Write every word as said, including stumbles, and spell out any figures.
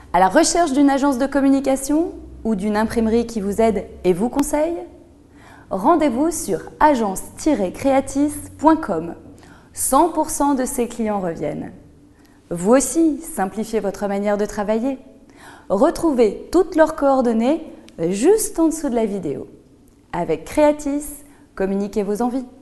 À la recherche d'une agence de communication ou d'une imprimerie qui vous aide et vous conseille? Rendez-vous sur agence tiret creatis point com. cent pour cent de ses clients reviennent. Vous aussi, simplifiez votre manière de travailler. Retrouvez toutes leurs coordonnées juste en dessous de la vidéo. Avec Creatis, communiquez vos envies.